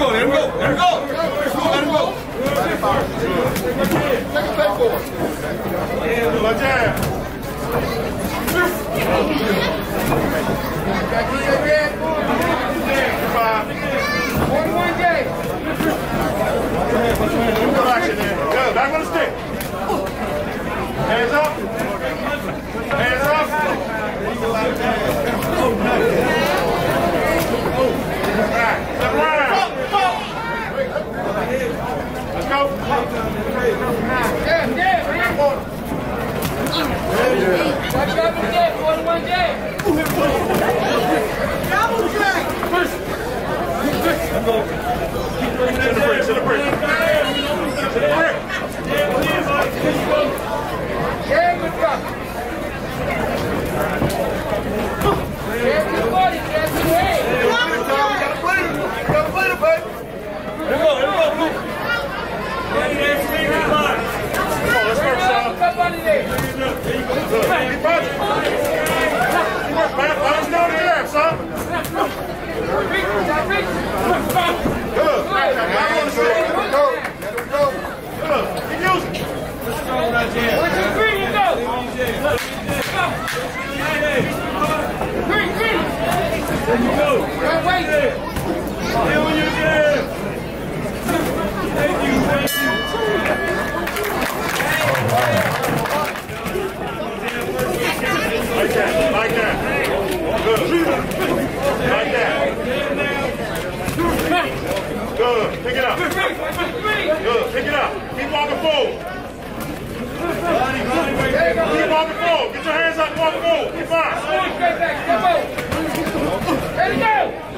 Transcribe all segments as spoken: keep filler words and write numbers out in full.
go, let him go, let him go. Let him go. Take a fake for it. Good jab. Back in your head. Five. forty-one J. Good action there. Good. Back on the stick. Hands up. Hands up. Right. Step around. Let's go. Yeah, yeah, man. Watch out for that, forty-one J. Double J. To the bridge, to the bridge. To the bridge. Yeah, good drop. Yeah, good body, yeah, good head. Gotta play the baby. Let him go, let him go, Blue. Come on, let's work, son. Up out of there. Good. Keep punching. Balance down the jab, son. Reach, reach. Good. Back on the stick. Let him go. Let him go. Good. Keep using. One, two, three, you go. Three, three. There you go. Right, wait. Stay on your jab. Thank you, thank you. Like that, like that. Good. Like that. Good. Pick it up. Good. Pick it up. Keep walking forward. Keep walking forward. Get your hands up. Walk forward. Keep fine. Straight back, step out. Ready, go.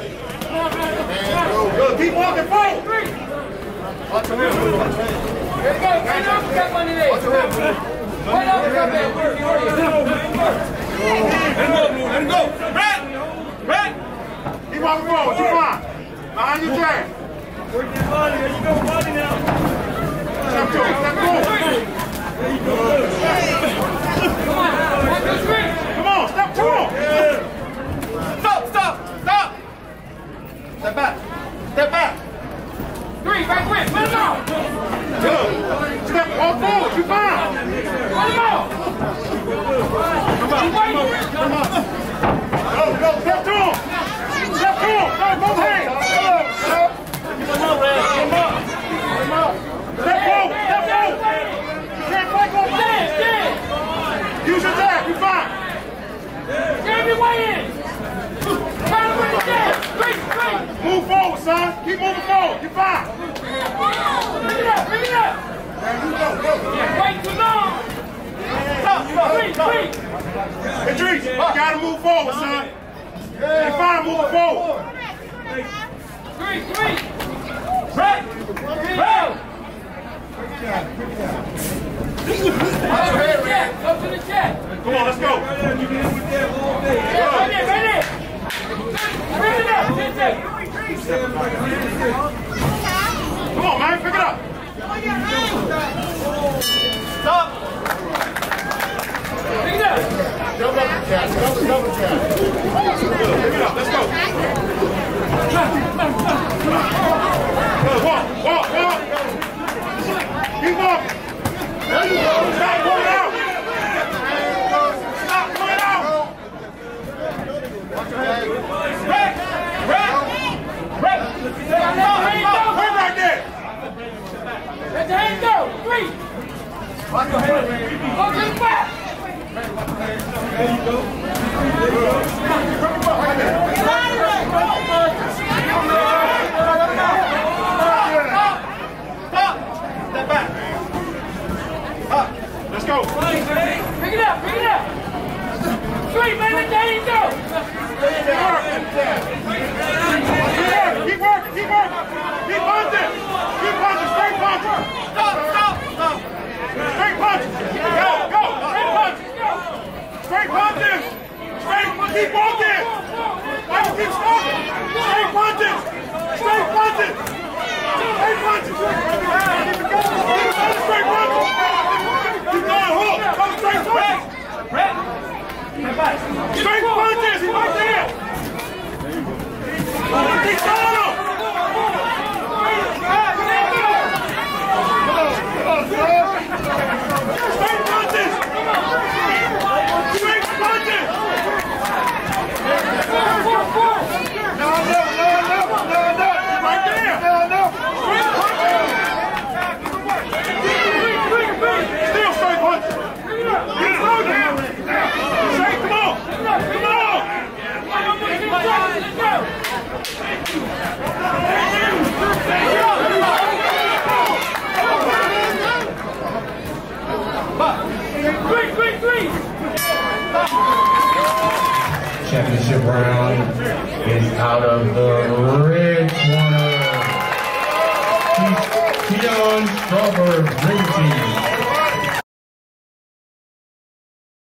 Good. Keep walking forward. Three. Ready, go. Right uppercut under there. Right uppercut there. Let him go, Blue. Let him go. Red. Red. Keep walking forward. Keep fine. Behind your jab. Work your body. There you go. Body now. Step two. Step two. There you go. Come on. One, two, three. Come on. Step two. Stop. Stop. Stop. Step back. Step back. Three, back with. Put him out. Good. Step all forward. You fine. Put him out. Come on. Come on. Go. Go. Step two. Step two. Go. Both hands. Come on, Red. Come on. Come on. Step forward. Step forward. You can't fight both hands. Use your jab. You fine. Jab your way in. Try to bring it down. Three, three. Move forward, son. Keep moving forward. You fine. Bring it up, bring it up. Wait too long. Stop. Stop. Three, three. Idris, you gotta move forward, son. You fine moving forward. Three, three. Right. Right. Go to the check. Come on, let's go. Right there, right there. Bring it up. Sit there. Come on, man. Pick it up. Stop. Pick it up. Double up the jab. Double, double jab. Good. Pick it up. Let's go. Good. Walk, walk, walk. Keep walking. There you go. Stop pulling out. Stop pulling out. Red. Red. Red. Red right there. Let your hands go. Three. Go to the back. There you go. There you go. Stop. Step back. Up. Let's go. Pick it up, pick it up. Three, man, let your hands go. Keep working. Keep working. Keep working. Keep punching. Keep punching. Straight punching. Stop. Stop. Stop. Straight punching. Go. Go. Straight punching. Straight punches! Straight, keep walking! Why you keep stopping? Straight punches! Straight punches! Straight punches! Straight punches! Keep going, hook! Come straight punches! Straight punches! He's right there! Keep going! Three, three, three. Championship round is out of the red corner. Keon Strawberg, Green Team.